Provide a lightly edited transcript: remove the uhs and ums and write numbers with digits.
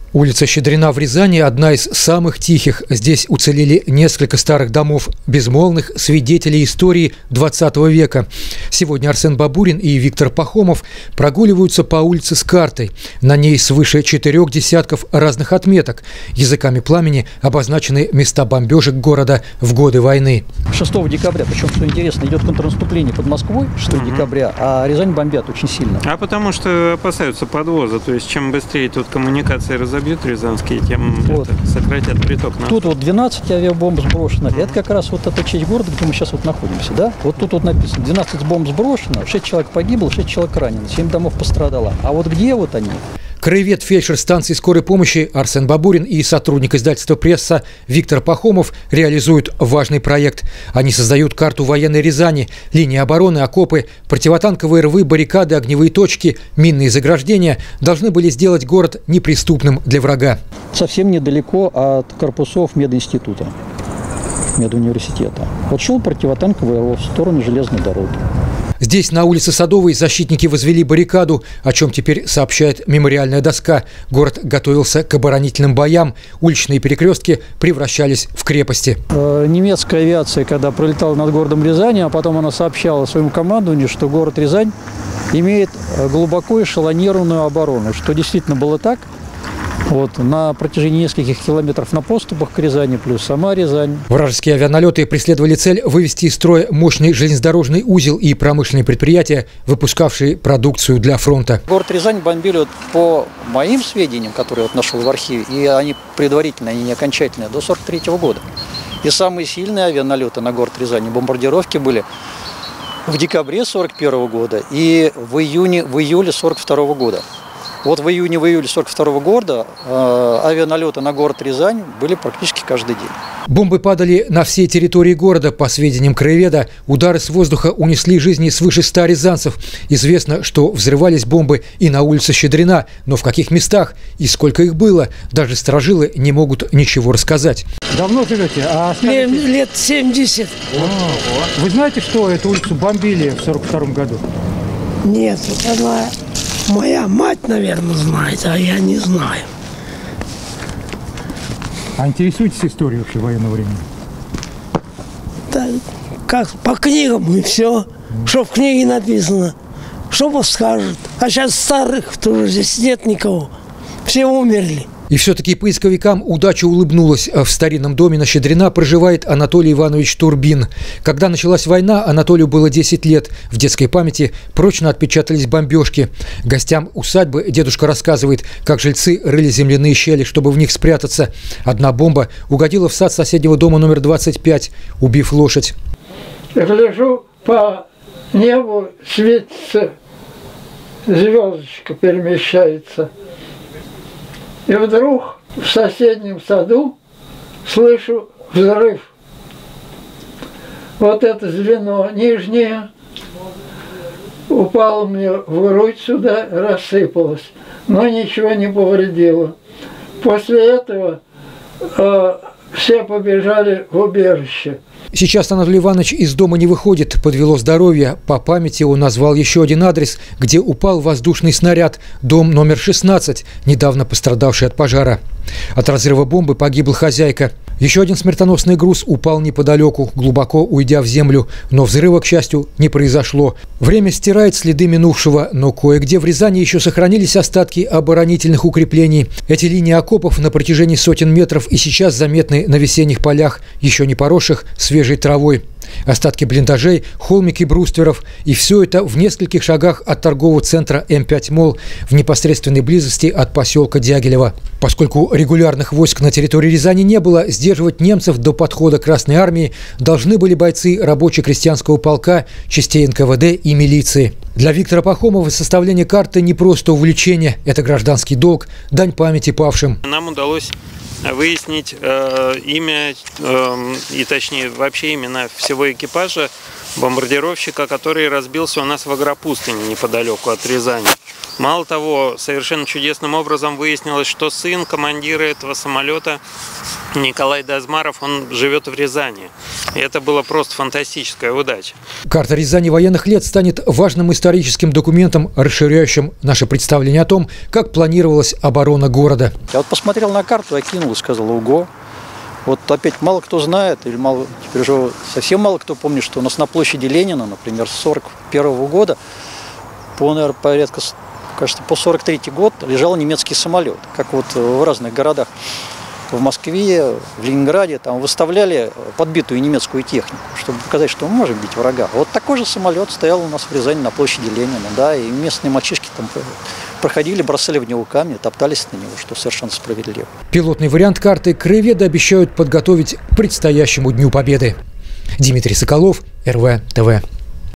Улица Щедрина в Рязани – одна из самых тихих. Здесь уцелели несколько старых домов, безмолвных свидетелей истории 20 века. Сегодня Арсен Бабурин и Виктор Пахомов прогуливаются по улице с картой. На ней свыше 4 десятков разных отметок. Языками пламени обозначены места бомбежек города в годы войны. 6 декабря, причем, что интересно, идет контрнаступление под Москвой 6 декабря, а Рязань бомбят очень сильно. А потому что опасаются подвоза. То есть, чем быстрее тут коммуникации разобьют рязанские, тем сократят приток. Тут вот 12 авиабомб сброшено. Это как раз вот эта часть города, где мы сейчас вот находимся. Да? Вот тут вот написано: 12 бомб сброшено, 6 человек погибло, 6 человек ранено, 7 домов пострадало. А вот где вот они? Краевед-фельдшер станции скорой помощи Арсен Бабурин и сотрудник издательства «Пресса» Виктор Пахомов реализуют важный проект. Они создают карту военной Рязани, линии обороны, окопы, противотанковые рвы, баррикады, огневые точки, минные заграждения должны были сделать город неприступным для врага. Совсем недалеко от корпусов мединститута, медуниверситета. Вот шел противотанковый ров в сторону железной дороги. Здесь, на улице Садовой, защитники возвели баррикаду, о чем теперь сообщает мемориальная доска. Город готовился к оборонительным боям. Уличные перекрестки превращались в крепости. Немецкая авиация, когда пролетала над городом Рязани, а потом она сообщала своему командованию, что город Рязань имеет глубоко эшелонированную оборону, что действительно было так. Вот, на протяжении нескольких километров на подступах к Рязани, плюс сама Рязань. Вражеские авианалеты преследовали цель вывести из строя мощный железнодорожный узел и промышленные предприятия, выпускавшие продукцию для фронта. Город Рязань бомбили, вот, по моим сведениям, которые вот нашел в архиве, и они предварительные, они не окончательные, до 1943 года. И самые сильные авианалеты на город Рязань, бомбардировки были в декабре 1941 года и в июле 1942 года. Вот в июне-июле 1942 года авианалеты на город Рязань были практически каждый день. Бомбы падали на всей территории города. По сведениям краеведа, удары с воздуха унесли жизни свыше 100 рязанцев. Известно, что взрывались бомбы и на улице Щедрина, но в каких местах и сколько их было, даже сторожилы не могут ничего рассказать. Давно живете? Лет 70. Вы знаете, что эту улицу бомбили в 1942 году? Нет, она... Моя мать, наверное, знает, а я не знаю. А интересуетесь историей вообще военного времени? Да, как по книгам и все. Что в книге написано, что подскажут. А сейчас старых тоже здесь нет никого. Все умерли. И все-таки поисковикам удача улыбнулась. В старинном доме на Щедрина проживает Анатолий Иванович Турбин. Когда началась война, Анатолию было 10 лет. В детской памяти прочно отпечатались бомбежки. Гостям усадьбы дедушка рассказывает, как жильцы рыли земляные щели, чтобы в них спрятаться. Одна бомба угодила в сад соседнего дома номер 25, убив лошадь. Гляжу, по небу светится, звездочка перемещается. И вдруг в соседнем саду слышу взрыв. Вот это звено нижнее упало мне в грудь сюда, рассыпалось, но ничего не повредило. После этого все побежали в убежище. Сейчас Анатолий Иванович из дома не выходит, подвело здоровье. По памяти он назвал еще один адрес, где упал воздушный снаряд, дом номер 16, недавно пострадавший от пожара. От разрыва бомбы погибла хозяйка. Еще один смертоносный груз упал неподалеку, глубоко уйдя в землю, но взрыва, к счастью, не произошло. Время стирает следы минувшего, но кое-где в Рязани еще сохранились остатки оборонительных укреплений. Эти линии окопов на протяжении сотен метров и сейчас заметны на весенних полях, еще не поросших свежей травой. Остатки блиндажей, холмики брустверов, и все это в нескольких шагах от торгового центра М5 Молл, в непосредственной близости от поселка Дягилево. Поскольку регулярных войск на территории Рязани не было, сдерживать немцев до подхода Красной Армии должны были бойцы рабоче-крестьянского полка, частей НКВД и милиции. Для Виктора Пахомова составление карты не просто увлечение, это гражданский долг, дань памяти павшим. Нам удалось выяснить имя и, точнее, вообще имена всего экипажа бомбардировщика, который разбился у нас в агропустыне неподалеку от Рязани. Мало того, совершенно чудесным образом выяснилось, что сын командира этого самолета, Николай Дазмаров, он живет в Рязани. И это было просто фантастическая удача. Карта Рязани военных лет станет важным историческим документом, расширяющим наше представление о том, как планировалась оборона города. Я вот посмотрел на карту, окинул и сказал: ого. Вот опять мало кто знает, или теперь уже совсем мало кто помнит, что у нас на площади Ленина, например, с 1941 года по, наверное, порядка, кажется, по 1943 год лежал немецкий самолет. Как вот в разных городах. В Москве, в Ленинграде там выставляли подбитую немецкую технику, чтобы показать, что мы можем бить врага. Вот такой же самолет стоял у нас в Рязани на площади Ленина, да, и местные мальчишки там проходили, бросали в него камни, топтались на него, что совершенно справедливо. Пилотный вариант карты краеведы обещают подготовить к предстоящему Дню Победы. Дмитрий Соколов, РВ ТВ.